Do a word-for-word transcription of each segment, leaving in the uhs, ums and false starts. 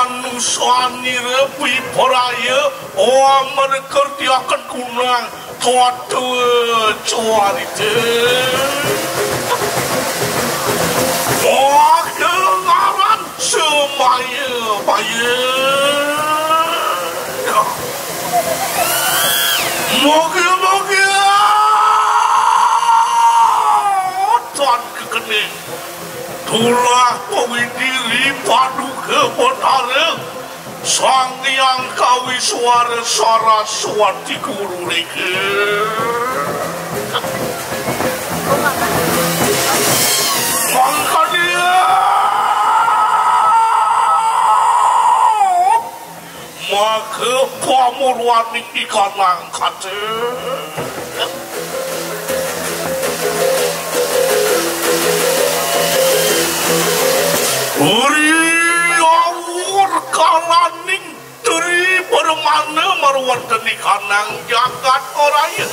manusia ni repi peraya orang menekerti akan kunang tuatu cuan itu oh kengaran semaya baya moga-moga tuan kekening tulah pengidiri padu kebenaran sang yang kawi suara Saraswati guru reke maka dia maka pamurwani ikanang kata Uri awur kalaning teri bermana marwan tani kanang jagat oraya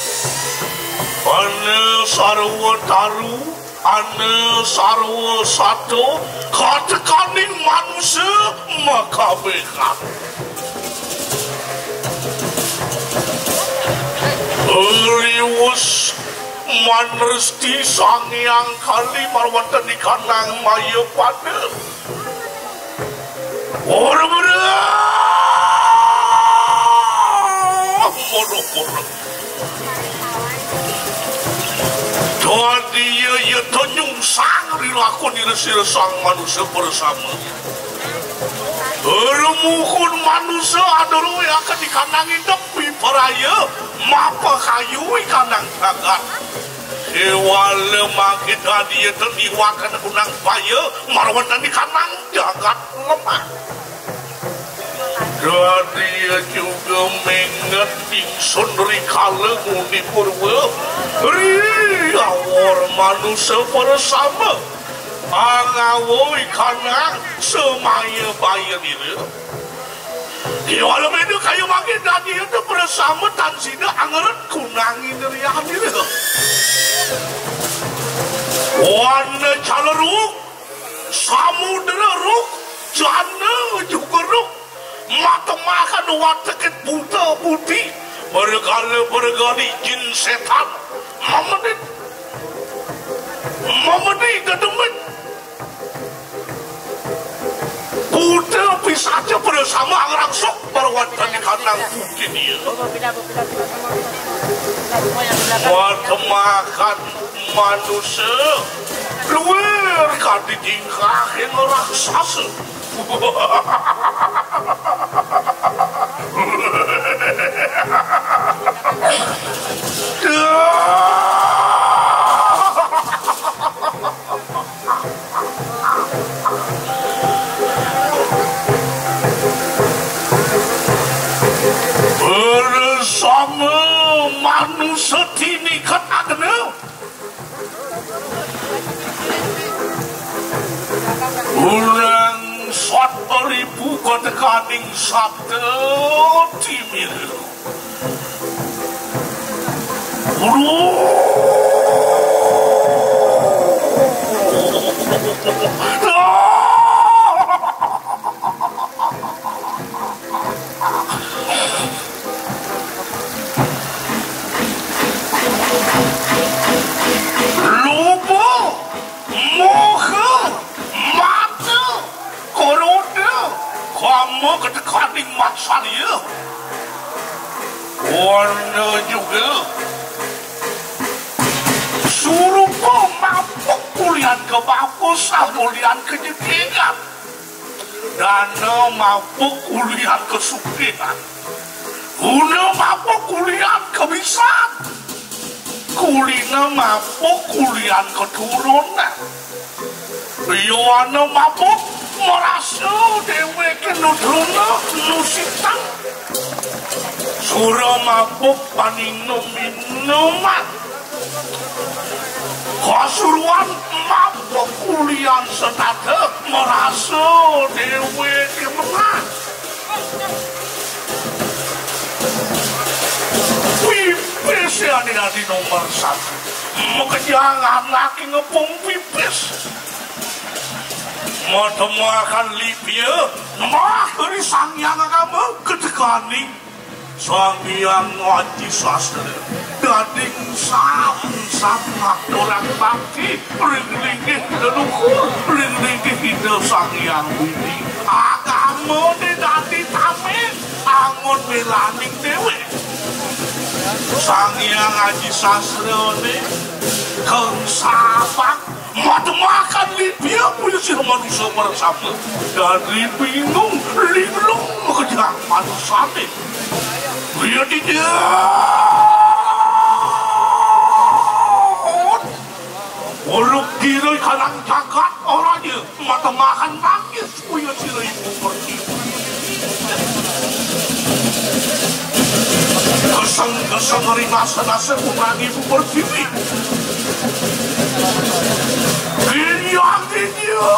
ane sarwa taru ane sarwa satu katekaning manusia maka bekat Uri us manresti sang yang kali marwatan di kanang maya pada orang berat bodoh-bodoh jadi ia ia tenyung sang dilakon irisir sang manusia bersama Remukun manusia adalah yang akan dikanangi tepi peraya mapa kayu ikanang tagat hewan lemah kita dia terdiwakan kunang paya marwan dan dikanang jagat lemah jadi dia juga mengeting sondri kala muni purwa riawar manusia bersama angawoi kanang semaya bayar diri Kiwala medu kayu makin tadi itu bersama tan sida angeret kunangin dari yang diri Wana caleruk samudera ruk jana juga ruk mata makan watakit buta putih bergala-bergali jin setan mamadit mamadit kedemen buta pisaja bersama angerangsok berwatan di kandang putih dia mata makan manusia luar kadi tingkah yang raksasa bersama manusia ini kan ada Ulang satu ribu ketekaning satu timir. Lupa, moha, mata, korona, kamu ketekaning masalia. Warna juga suruh pemabuk kuliah ke bapus kuliah ke jadikan dana mabuk kuliah ke sukihan guna mabuk kuliah ke bisan kulina mabuk kuliah ke turunan biwana mabuk merasa dewe ke nudruna nusitan surah mabuk paning minuman kasuruan mabuk kuliah sedada merasa dewe kemenang pipis yang di nomor satu mengejangan laki ngepung pipis mau temukan Libya mah dari sang yang kamu ketekani sang yang ngaji sastra gading sam-sam orang bakti ring-ringih leluhur ring-ringih hidup sang yang widi agama didati tamen angon melaning dewe sang yang ngaji sastra ini keng sabak makan Libya punya si manusia bersama dari bingung linglung mengejar manusia dia tidak Walau kira kalang jagat orangnya mata makan nangis punya si ibu pergi keseng-keseng hari nasa-nasa kurang ibu pertiwi Gini-gini